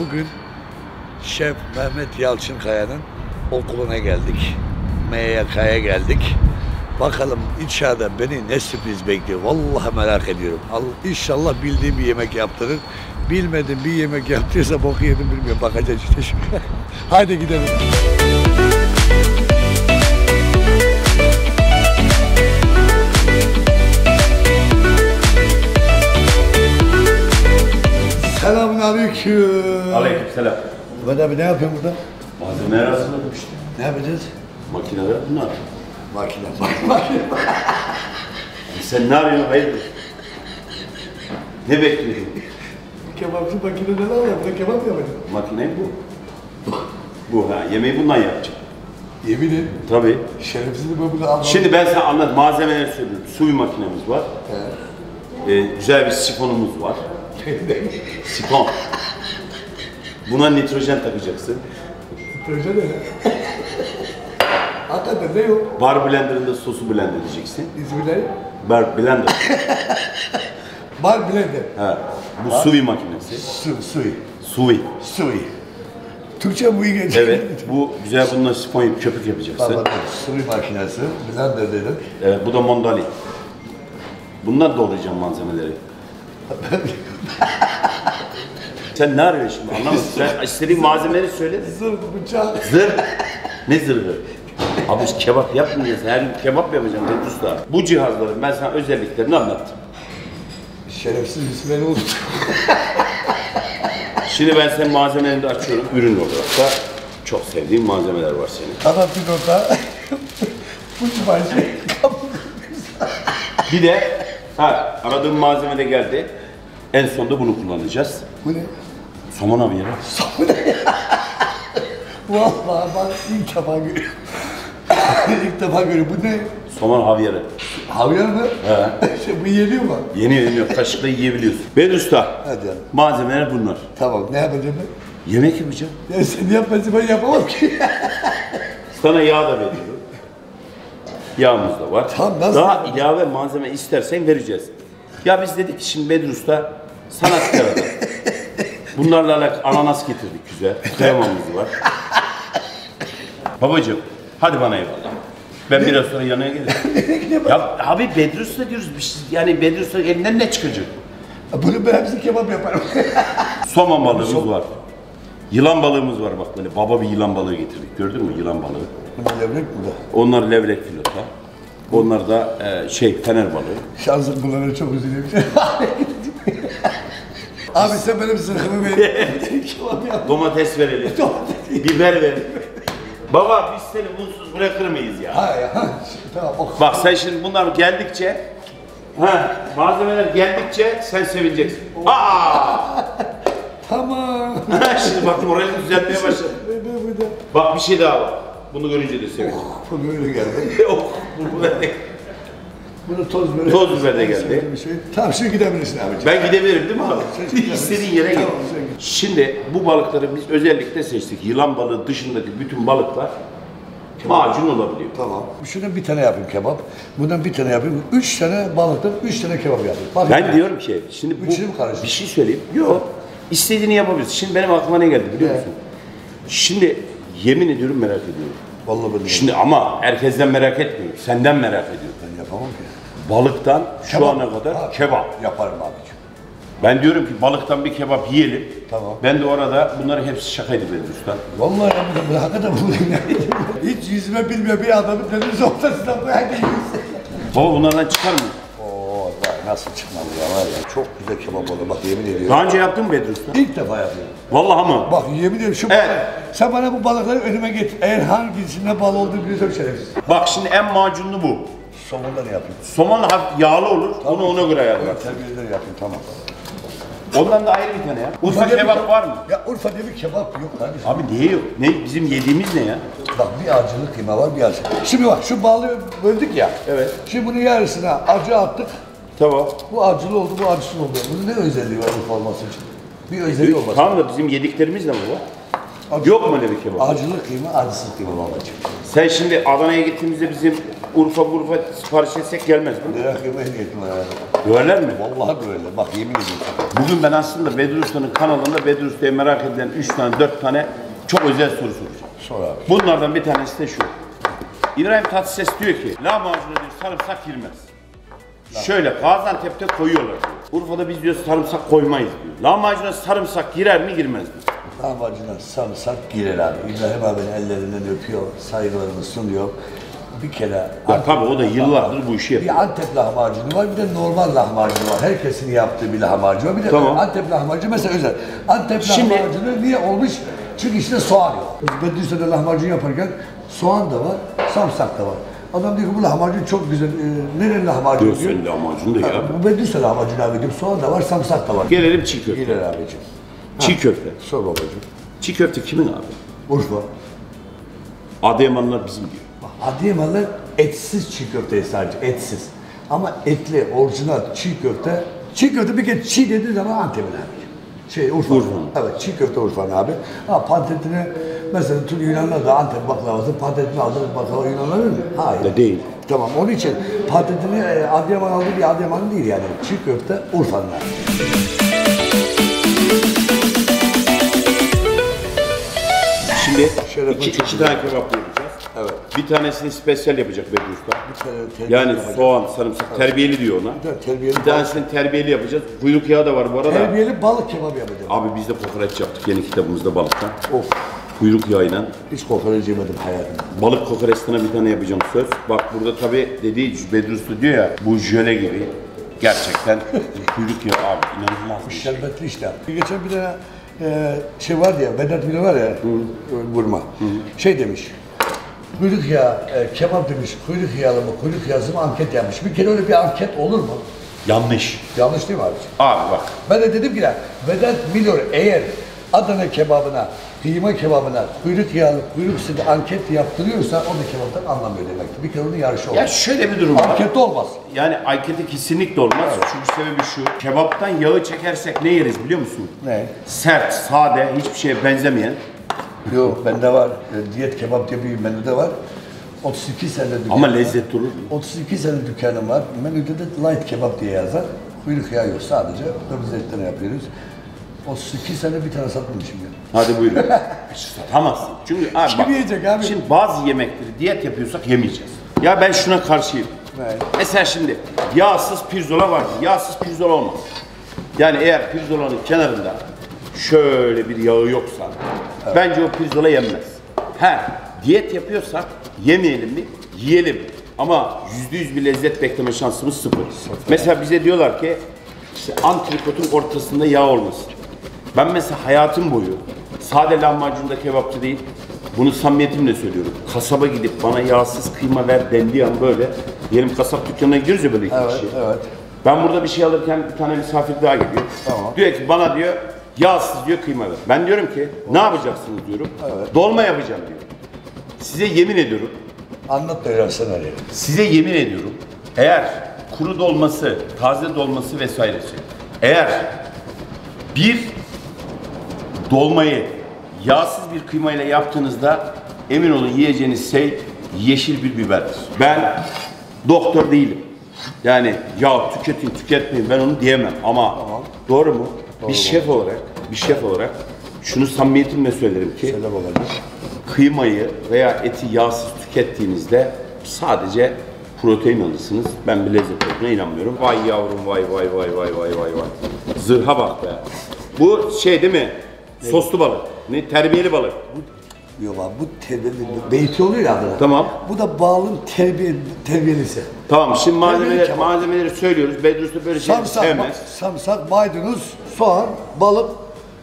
Bugün Şef Mehmet Yalçınkaya'nın okuluna geldik. MYK'ya geldik. Bakalım içeride beni ne sürpriz bekliyor. Vallahi merak ediyorum. İnşallah bildiğim bir yemek yaptırır. Bilmediğim bir yemek yaptıysa boku yedim bilmiyorum. Bakacağız işte şimdi. Haydi gidelim. Selamünaleyküm. Aleykümselam. Mehmet abi ne yapıyorsun burada? Malzemeler hazırladım işte. Ne yapacağız? Makineler bunlar. Makine. Sen ne arıyorsun hayırdır? Ne bekliyorsun? Kebapçı makinede ne var? Burada kebap yapacağım. Makine bu. Bu ha, yemeği bundan yapacağım. Yemin et. Tabii. Şerefsiz ben bunu almam. Şimdi ben sana anlat, malzemeleri söylüyorum. Suyu makinemiz var. Güzel bir sifonumuz var. Sifon. Buna nitrojen takacaksın. Nitrojen ne? Hakikaten ne yok? Bar blenderında sosu blend edeceksin. İsmi ne? Bar blender. Bar blender. Ha. Bu suyu makinesi. Suyu. Suyu. Türkçe bu iyi geçiyor. Evet. Bu güzel bununla sifon yapıp köpük yapacaksın. Tamam. Suyu makinesi. Blender dedim. Evet. Bu da mondali. Bundan doğrayacağım malzemeleri. Sen ne arıyorsun şimdi anlamadım. Sen istediğin malzemeleri söyle. Zırh, bıçak. Zırh. Ne zırhı? Abi işte kebap yapmayacağız. Her gün kebap yapacağım dedi usta. Bu cihazların ben sana özelliklerini anlattım. Şerefsiz ismini unuttum. Şimdi ben senin malzemelerini de açıyorum. Ürün olarak da çok sevdiğim malzemeler var senin. Adam bir nota. Bu civarı. Bir de aradığım malzeme de geldi. En sonunda bunu kullanacağız. Bu ne? Somon abi ya. Vallahi bak ilk defa görüyorum. İlk defa görüyorum. Bu ne? Somon havyarı. Havyar mı? He. Bu yeniyor mu? Yeniyor. Kaşıkla yiyebiliyorsun. Ben usta. Hadi canım. Malzemeler bunlar. Tamam. Ne yapacağım ben? Yemek yapacağım. Ya sen yapmasın ben yapamam ki. Sana yağ da veriyorum. Yağımız da var. Tamam, nasıl daha yapalım? ilave malzeme istersen vereceğiz. Ya biz dedik ki şimdi Bedri Usta sanatkar adam. Bunlarla alakalı ananas getirdik güzel. Kremamız var. Babacığım hadi bana eyvallah. Ben biraz sonra yanına gelirim. Ya abi Bedri Usta diyoruz. Yani Bedri Usta elinden ne çıkacak? Bunu ben hepsini kebap yaparım. Somon balığımız var. Yılan balığımız var bak böyle baba bir yılan balığı getirdik. Gördün mü yılan balığı? Bu levrek burada. Onlar levrek filota. Onlar da fener balığı. Şansım kullanır çok üzülüyorum. Abi sen benim zırhımı ver. Kebap yap. Domates verelim. Biber verelim. Baba biz seni bunsuz bırakır mıyız ya? Ha ya. Tamam. Oh. Bak sen şimdi bunlar geldikçe malzemeler geldikçe sen sevineceksin. Tamam. Şimdi bak moralini düzeltmeye başladı. Bak bir şey daha var. Bunu görünce de sevinecek. Bu böyle geldi. Bu böyle. Bunu toz biber. Toz biber de geldi. Bir şey. Tamam şimdi gidebilirsin abiciğim. Ben gidebilirim değil mi abi? Sen İstediğin yere git. Tamam, sen git. Şimdi bu balıkları biz özellikle seçtik. Yılan balığı dışındaki bütün balıklar macun olabiliyor. Tamam. Şuradan bir tane yapayım kebap. Bundan bir tane yapayım. 3 tane balıktan 3 tane kebap yapayım. Bak Ben diyorum ki şimdi Üçünü mü karıştırdın? bir şey söyleyeyim. Yok. İstediğini yapabilirsin. Şimdi benim aklıma ne geldi biliyor musun? Şimdi yemin ediyorum merak ediyorum. Vallahi ben de Şimdi ama herkesten merak etmiyorum. Senden merak ediyorum. ben yapamam ki. Balıktan şu Kebap. ana kadar Ha, kebap. Yaparım abiciğim. Ben diyorum ki balıktan bir kebap yiyelim. Tamam. Ben de orada bunları hepsi şakaydı benim usta. Vallahi ya bu hakikaten bu. Hiç yüzme bilmiyor bir adamın deniz ortasında bu hadi Baba bunlardan çıkar mı? Oo bak nasıl çıkmadı ya var ya. Çok güzel kebap oldu bak yemin ediyorum. Daha önce yaptın mı Bedri Usta? İlk defa yapıyorum. Vallahi mı? Bak yemin ediyorum şu Evet. balık. Sen bana bu balıkları önüme getir. Eğer hangisinde bal olduğunu biliyorsam şerefsiz. Bak şimdi en macunlu bu. Somondan yapayım. Somon hafif yağlı olur. Onu ona göre ayarlar. Terbiyeden yapayım tamam. Ondan da ayrı bir tane ya. Urfa diye bir kebap var mı? Ya Urfa diye bir kebap yok kardeşim. Abi niye yok? Ne bizim yediğimiz ne ya? Bak bir acılı kıyma var bir acı. Şimdi bak şu balığı böldük ya. Evet. Şimdi bunun yarısına acı attık. Tamam. Bu acılı oldu, bu acısız oldu. Bunun ne özelliği var Urfa olması için? Bir özelliği olması. Tamam da bizim yediklerimiz de mi var? Acı- Yok mu öyle bir kebap? Acılı kıyma, acısız kıyma babacığım. Sen şimdi Adana'ya gittiğimizde bizim Urfa sipariş etsek gelmez mi? Merak yemeğe niyetim var yani. Döverler mi? Vallahi böyle. Bak yemin ediyorum. Bugün ben aslında Bedri Usta'nın kanalında Bedri Usta'ya merak edilen 3 tane 4 tane çok özel soru soracağım. Sor abi. Bunlardan bir tanesi de şu. İbrahim Tatlıses diyor ki lahmacuna diyor sarımsak girmez. Şöyle Gaziantep'te koyuyorlar diyor. Urfa'da biz diyor sarımsak koymayız diyor. Lahmacuna sarımsak girer mi girmez mi? Lahmacuna sarımsak girer abi. İbrahim abinin ellerinden öpüyor, saygılarını sunuyor. Bir kere... Ya tabii o da yıllardır bu işi yapıyor. Bir Antep lahmacunu var, bir de normal lahmacunu var. Herkesin yaptığı bir lahmacun var. Bir de Tamam. Antep lahmacunu mesela özel. Antep lahmacunu niye olmuş? Çünkü içinde soğan yok. Biz Bedüsse'de lahmacun yaparken soğan da var, sarımsak da var. Adam diyor ki bu lahmacun çok güzel. Nerenin lahmacunu diyor? Senin lahmacun da ya. Bu Bedüsse lahmacunu abi diyor. Soğan da var, sarımsak da var. Gelelim çiğ köfte. Girer abicim. Çiğ köfte. Sor babacığım. Çiğ köfte kimin abi? Urfa. Adıyamanlılar bizim diyor. Adıyamanlar etsiz çiğ köfteyi sadece, etsiz. Ama etli, orijinal çiğ köfte bir kere çiğ dediği zaman Antep'in abi. Urfa. Evet, çiğ köfte Urfa'nın abi. Ha pantetini, mesela tüm Yunanlar da Antep baklavası, pantetini aldırıp baklava Yunanlar öyle mi? Hayır. De değil. Tamam, onun için pantetini Adıyaman aldığı bir Adıyaman'ın değil yani. Çiğ köfte Urfa'nın abi. Şimdi Şerefin iki çok tane güzel. kebap yapacağız. Evet. Bir tanesini spesyal yapacak Bedri Usta. Terbiyeli Yani yapacağız. soğan, sarımsak, terbiyeli diyor ona. Terbiyeli Bir tanesini terbiyeli yapacağız. Kuyruk yağı da var bu arada. Terbiyeli balık kebabı yapacağım. Abi biz de kokoreç yaptık yeni kitabımızda balıktan. Of. Kuyruk yağıyla. Hiç kokoreç yemedim hayatımda. Balık kokoreçten bir tane yapacağım söz. Şey Bak burada tabii dediği Bedri Usta diyor ya bu jöle gibi. Gerçekten kuyruk yağı abi inanılmaz bir şey. Şerbetli işte. Geçen bir tane şey vardı ya, Vedat Milo var ya, vurma. Şey demiş, kuyruk yağı, kebap demiş, kuyruk yağlı mı, kuyruk yağsız mı anket yapmış. Bir kere öyle bir anket olur mu? Yanlış. Yanlış değil mi abiciğim? Abi bak. Ben de dedim ki ya, Vedat Milor eğer Adana kebabına, kıyma kebabına, kuyruk yağlı, kuyruk sütü anket yaptırıyorsa o da kebaptan anlamıyor demektir. Bir kere onun yarışı olmaz. Ya şöyle bir durum var. Anket olmaz. Yani anketi kesinlikle olmaz. Çünkü sebebi şu. Kebaptan yağı çekersek ne yeriz biliyor musun? Ne? Sert, sade, hiçbir şeye benzemeyen. Yok, bende var. Diyet kebap diye bir menü de var. 32 senedir dükkanım Ama var. lezzet durur. 32 senedir dükkanım var. Menüde de light kebap diye yazar. Kuyruk yağı yok sadece. Kırmızı etten yapıyoruz. 32 sene bir tane satmamışım ya. Hadi buyurun. Satamazsın. Çünkü abi Kim yiyecek abi? Şimdi bazı yemekleri diyet yapıyorsak yemeyeceğiz. Ya ben şuna karşıyım. Evet. Mesela şimdi yağsız pirzola var. Yağsız pirzola olmaz. Yani eğer pirzolanın kenarında şöyle bir yağı yoksa bence o pirzola yenmez. Diyet yapıyorsak yemeyelim mi? Yiyelim. Ama %100 bir lezzet bekleme şansımız sıfır. Mesela bize diyorlar ki işte antrikotun ortasında yağ olmasın. Ben mesela hayatım boyu sade lahmacunda kebapçı değil, bunu samimiyetimle söylüyorum. Kasaba gidip bana yağsız kıyma ver dendiği an böyle, diyelim kasap dükkanına gidiyoruz ya böyle iki kişi. Evet. Ben burada bir şey alırken bir tane misafir daha geliyor. Tamam. Diyor ki bana diyor yağsız diyor kıyma ver. Ben diyorum ki ne yapacaksınız diyorum. Dolma yapacağım diyor. Size yemin ediyorum. Anlat da öğrensen öyle. Size yemin ediyorum. Eğer kuru dolması, taze dolması vesairesi. Eğer bir dolmayı yağsız bir kıymayla yaptığınızda emin olun yiyeceğiniz şey yeşil bir biberdir. Ben doktor değilim. Yani ya tüketin tüketmeyin ben onu diyemem ama doğru mu? Bir şef olarak şunu samimiyetimle söylerim ki Söyle bakalım. kıymayı veya eti yağsız tükettiğinizde sadece protein alırsınız. Ben bir lezzet olduğuna inanmıyorum. Vay yavrum vay. Zırha bak be. Bu şey değil mi? Soslu balık. Ne? Terbiyeli balık. Yok abi bu beyti oluyor ya adına. Tamam. Bu da bağlın terbiyelisi. Tamam şimdi Terbiyeli kebap. malzemeleri söylüyoruz. Bedri Usta böyle şey sevmez. Samsak, maydanoz, soğan, balık,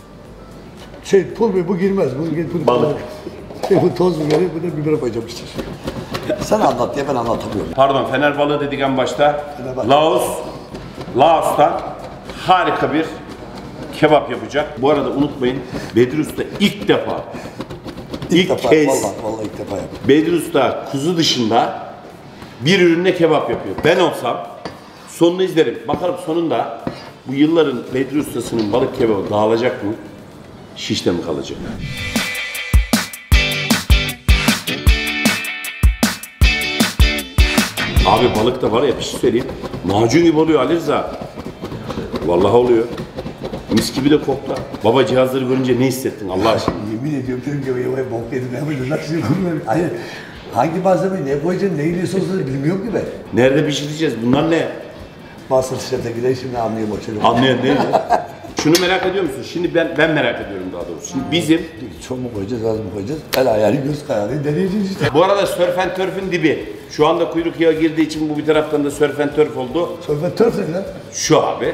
pul biber bu girmez. Balık. Bu toz biberi, bu da biber koyacağım işte. Sen anlat diye ben anlatamıyorum. Pardon fener balığı dedik en başta. Fener balığı. Laos'tan harika bir kebap yapacak. Bu arada unutmayın Bedri Usta ilk defa ilk defa, kez vallahi ilk defa yaptım. Bedri Usta kuzu dışında bir ürünle kebap yapıyor. Ben olsam sonunu izlerim. Bakalım sonunda bu yılların Bedri Ustası'nın balık kebabı dağılacak mı? Şişte mi kalacak? Abi balık da var ya bir şey söyleyeyim. Macun gibi oluyor Ali Rıza. Vallahi oluyor. Mis gibi de kokla. Baba cihazları görünce ne hissettin Allah aşkına? Yemin ediyorum dedim ki vay bok yedim ne böyle nasıl yapıyorum? Hayır. Hangi malzemeyi ne koyacaksın, neyi ne sosunu bilmiyorum ki ben. Nerede pişireceğiz? Bunlar ne? Master Chef'e gideyim şimdi anlayayım o çocuğu. Anlayan değil mi? Şunu merak ediyor musun? Şimdi ben merak ediyorum daha doğrusu. Şimdi bizim... Çok mu koyacağız, az mı koyacağız? El ayarı, göz kararı deneyeceğiz işte. Bu arada Surf and Turf'ün dibi. Şu anda kuyruk yağı girdiği için bu bir taraftan da Surf and Turf oldu. Surf and Turf ne lan? Şu abi.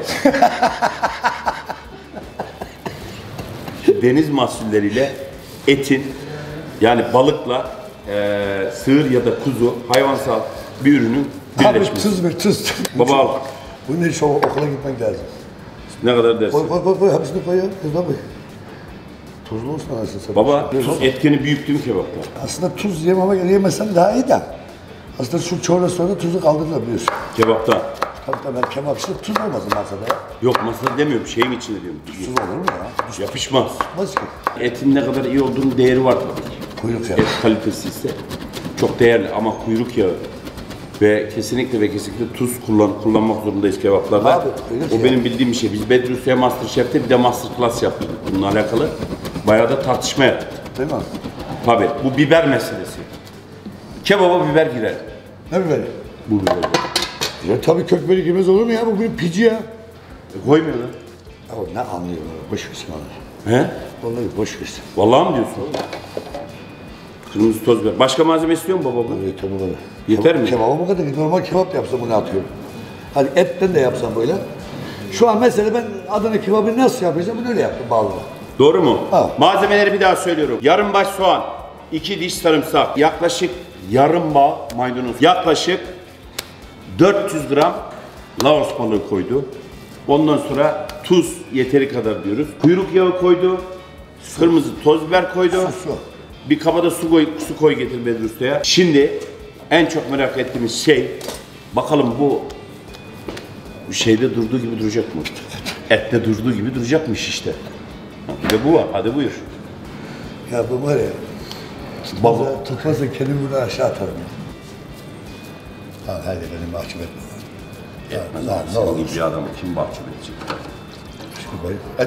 Deniz mahsulleriyle etin yani balıkla sığır ya da kuzu hayvansal bir ürünün Abi birleşmesi. tuz. Baba al. Bunun için okula gitmek lazım. Ne kadar dersin? Koy, hepsini koy ya. Hızla koy. Tuzlu olsun anasını satayım. Baba tuz etkeni büyüktü mü kebapta? Aslında tuz yemesem daha iyi de. Aslında şu çoğuna sonra tuzu kaldırırlar biliyorsun. Kebapta. Tabii ben kebapçıda tuz olmasın masada ya. Yok masada demiyorum şeyin içinde diyorum. Tuz olur mu ya? Yapışmaz. Nasıl ki? Etin ne kadar iyi olduğunun değeri var tabii ki. Kuyruk yağı. Et kalitesi ise çok değerli ama kuyruk yağı ve kesinlikle tuz kullanmak zorundayız kebaplarda. Abi, kuyruk o yağı. benim bildiğim bir şey. Biz Bedrüsü'ye Master Chef'te bir de Master Class yaptık bununla alakalı. Bayağı da tartışma yaptık. Değil mi? Tabii bu biber meselesi. Kebaba biber girer. Ne biberi? Bu biber. Ya tabii kökberi girmez olur mu ya? Bu bir pici ya. Koymuyorlar. Ya ne anlıyorum? Boş versin onu. He? Vallahi boş versin. Vallahi mı diyorsun? Kırmızı toz biber. Başka malzeme istiyor mu baba bu? Evet tabii böyle. Yeter mi? Kebaba bu kadar. Normal kebap yapsam bunu atıyorum. Hadi etten de yapsam böyle. Şu an mesela ben Adana kebabı nasıl yapacağım bunu öyle yaptım bağlı. Doğru mu? Ha. Malzemeleri bir daha söylüyorum. Yarım baş soğan, 2 diş sarımsak, yaklaşık yarım bağ maydanoz, yaklaşık 400 gram Laos balığı koydu. Ondan sonra tuz yeteri kadar diyoruz. Kuyruk yağı koydu. Kırmızı toz biber koydu. Su. Bir kabada su koy getir Bedri Usta'ya. Şimdi en çok merak ettiğimiz şey, bakalım bu şeyde durduğu gibi duracak mı? Ette durduğu gibi duracakmış işte. Bir de bu var. Hadi buyur. Ya bu var ya. Baba. Tutmazsa kendimi buradan aşağı atarım ya. Ha, hadi beni mahcup etme. Etmez Lan, abi. ne Senin olur. gibi bir adamı kim mahcup edecek? Şimdi bayım. Hadi.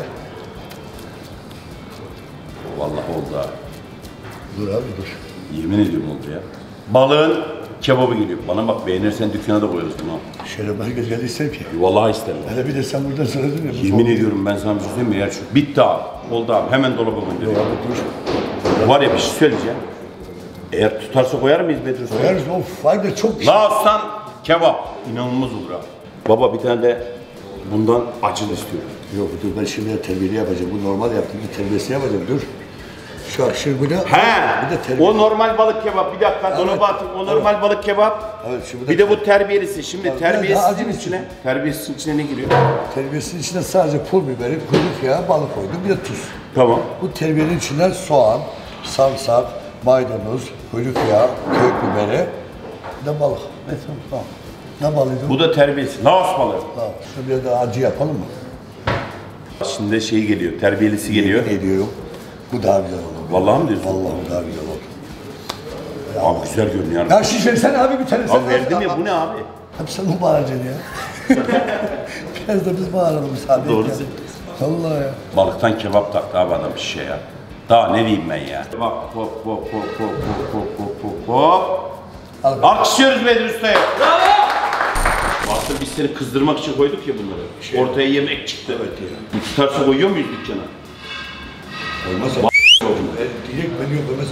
Vallahi oldu abi. Dur abi dur. Yemin ediyorum oldu ya. Balığın kebabı geliyor. Bana bak beğenirsen dükkana da koyarız bunu. Şöyle herkes geldi ister ki. Vallahi isterim. Hele bir de sen buradan söyledin ya. Yemin ediyorum ben sana bir şey söyleyeyim mi? Eğer şu bitti abi. Oldu abi. Hemen dolaba gönderiyorum. Abi dur. Var ya bir şey söyleyeceğim. Eğer tutarsa koyar mıyız Bedri Usta? Koyarız of vay be çok Laos'tan kebap. İnanılmaz olur abi. Baba bir tane de bundan acılı istiyorum. Yok dur ben şimdi terbiyeli yapacağım. Bu normal yaptığım bir terbiyesi yapacağım dur. Şu akşam bir de He. bir de terbiye. O normal balık kebap. Bir dakika Evet. dolaba atayım. O normal balık kebap. Evet, şimdi bir de bu terbiyelisi. Şimdi Tabii, terbiyesinin daha acı bir içine. Terbiyesinin içine ne giriyor? Terbiyesinin içine sadece pul biberi, kuyruk yağı, balık koydum bir de tuz. Tamam. Bu terbiyenin içine soğan, sarımsak, maydanoz, kuyruk yağı, kök biberi, bir de balık. Evet tamam. Ne balıydı? Bu da terbiyesi. Laos balığı. Tamam. Şunu biraz daha acı yapalım mı? Şimdi şey geliyor. Terbiyelisi geliyor. Yemin ediyorum. Bu daha güzel olur. Vallahi mi diyorsun? Vallahi bu daha güzel olur. Abi güzel görünüyor. Ya şiş versene abi bir tane. Abi verdim ya bu ne abi? Hep sen mi bağıracaksın ya? Biraz da biz bağıralım müsaade Doğru et ya. söylüyorsun. Vallahi ya. Balıktan kebap taktı abi adam bir şey ya. Daha ne diyeyim ben ya? Bak hop hop hop hop hop hop hop hop. Al. Alkışlıyoruz Bedri Usta'ya. Bravo! Aslında biz seni kızdırmak için koyduk ya bunları. Ortaya yemek çıktı. Evet ya. Bu tutarsa koyuyor muyuz dükkana? Olmazsa direkt beni yok olmazsa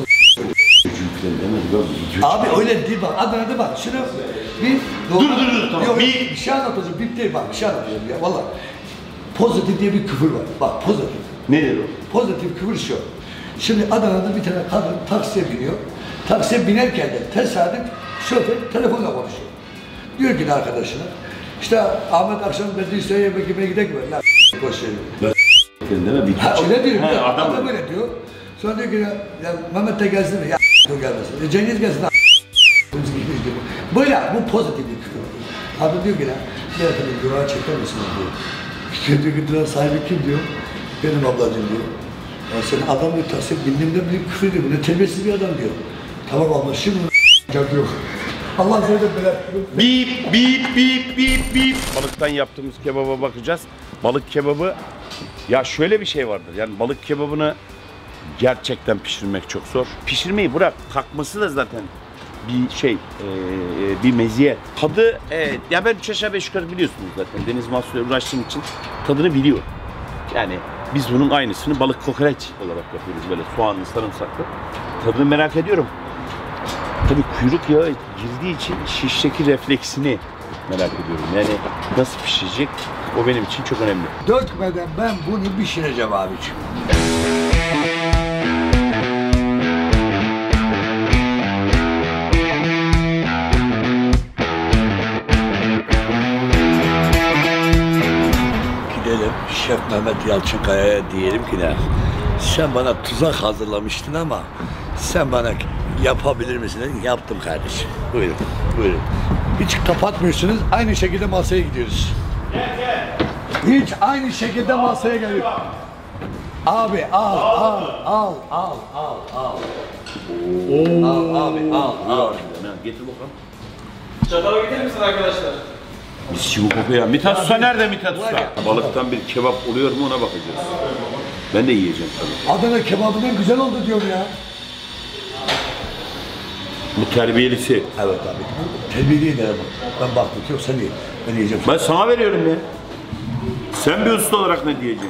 Abi Abi öyle değil bak Adana'da bak şunu bir Dur, tamam. Yok, Bir- bir şey anlatacağım bip değil bak bir şey anlatacağım ya valla. Pozitif diye bir küfür var bak pozitif. nedir o? Pozitif küfür şu. Şimdi Adana'da bir tane kadın taksiye biniyor. Taksiye binerken de tesadüf şoför telefonla konuşuyor. Diyor ki arkadaşına işte Ahmet akşam Bedri Usta'ya yemek yemeye gidelim mi? Lan boş ver. Kendine bir Ha öyle diyor. He, Adam öyle diyor. Sonra diyor ki ya Mehmet de gelsin mi? Ya gelmesin. Cengiz gelsin. Böyle bu pozitif bir küfür. Abi diyor ki ne efendim durağa çeker misiniz diyor. Diyor ki durağın sahibi kim diyor. Benim ablacığım diyor. Ya sen adam diyor taksi bindiğimde bir küfür diyor. Ne terbiyesiz bir adam diyor. Tamam abla şimdi diyor. Allah seni de böyle. Bip bip bip bip bip. Balıktan yaptığımız kebaba bakacağız. Balık kebabı, ya şöyle bir şey vardır. Yani balık kebabını gerçekten pişirmek çok zor. Pişirmeyi bırak, kalkması da zaten bir şey, bir meziyet. Tadı, ya ben 3 aşağı 5 yukarı biliyorsunuz zaten. Deniz mahsulüyle uğraştığım için tadını biliyorum. Yani biz bunun aynısını balık kokoreç olarak yapıyoruz, böyle soğanlı, sarımsaklı. Tadını merak ediyorum. Tabii kuyruk yağı girdiği için şişteki refleksini merak ediyorum. Yani nasıl pişecek, o benim için çok önemli. Dökmeden ben bunu pişireceğim abiciğim. Gidelim Şef Mehmet Yalçınkaya'ya diyelim ki ne? Sen bana tuzak hazırlamıştın ama sen bana yapabilir misin dedim. Yaptım kardeşim. Buyurun, buyurun. Hiç kapatmıyorsunuz. Aynı şekilde masaya gidiyoruz. Hiç aynı şekilde masaya geliyor. Abi al, al, al, al, al, al. Al abi, al. Getir bakalım. Çatalı getirir misin arkadaşlar? Mis gibi kokuyor. Mithat Usta nerede Mithat Usta? Balıktan bir kebap oluyor mu ona bakacağız. Ben de yiyeceğim tabii. Adana kebabından güzel oldu diyorum ya. Bu terbiyelisi. Evet abi. Terbiyeli de ben baktım yok sen ye. Ben yiyeceğim. Ben sana veriyorum ya. Sen bir usta olarak ne diyeceksin?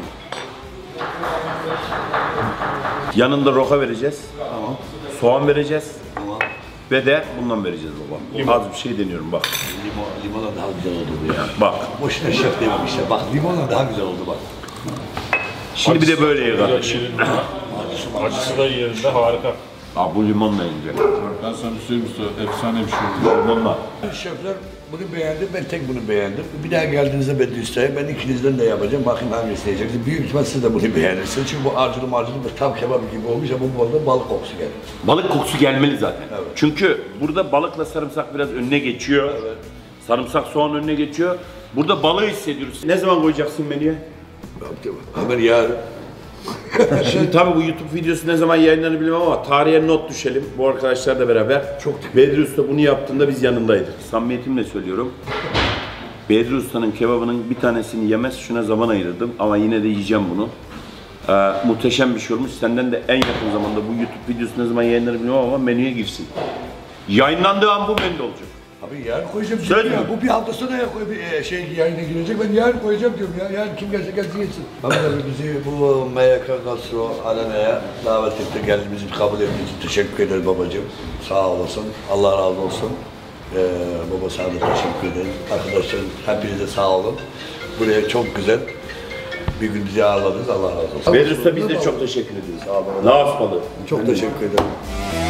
Yanında roka vereceğiz. Tamam. Soğan vereceğiz. Tamam. Ve de bundan vereceğiz baba. Az bir şey deniyorum bak. Limonla daha güzel oldu bu ya. Bak. Boşuna şef dememişler. Bak limonla daha güzel oldu bak. Şimdi bir de böyle ye kardeşim. Acısı da yerinde, harika. Aa, bu limonla yiyecek. Ben sana bir söyleyeyim usta, efsane bir şey. Limonla. Şefler bunu beğendi, ben tek bunu beğendim. Bir daha geldiğinizde ben de isteyeyim, ben ikinizden de yapacağım. Bakayım hangisini yiyeceksiniz. Büyük ihtimal siz de bunu beğenirsiniz. Çünkü bu acılı marcılı bir tam kebap gibi olmuş ama bu arada balık kokusu gelir. Balık kokusu gelmeli zaten. Evet. Çünkü burada balıkla sarımsak biraz önüne geçiyor. Evet. Sarımsak soğan önüne geçiyor. Burada balığı hissediyoruz. Ne zaman koyacaksın menüye? Hemen yarın. Şimdi tabii bu YouTube videosu ne zaman yayınlanır bilmem ama tarihe not düşelim. Bu arkadaşlarla beraber. Çok Bedri Usta bunu yaptığında biz yanındaydık. Samimiyetimle söylüyorum. Bedri Usta'nın kebabının bir tanesini yemez şuna zaman ayırdım ama yine de yiyeceğim bunu. Muhteşem bir şey olmuş. Senden de en yakın zamanda bu YouTube videosu ne zaman yayınlanır bilmem ama menüye girsin. Yayınlandığı an bu menüde olacak. Abi yarın koyacağım. Söyle. Ya. Bu bir hafta sonra yayına girecek. Ben yarın koyacağım diyorum ya. Yarın kim gelse gelsin yesin. Mehmet abi bizi bu MYK Gastro Arena'ya davet etti. Geldi bizi kabul ettiği için teşekkür ederiz babacığım. Sağ olasın. Allah razı olsun. Baba sana da teşekkür ederiz. Arkadaşlarım hepinize sağ olun. Buraya çok güzel bir gün bizi ağırladınız. Allah razı olsun. Bedri Usta biz de çok teşekkür ederiz. Ne yapalım? Çok teşekkür ederim.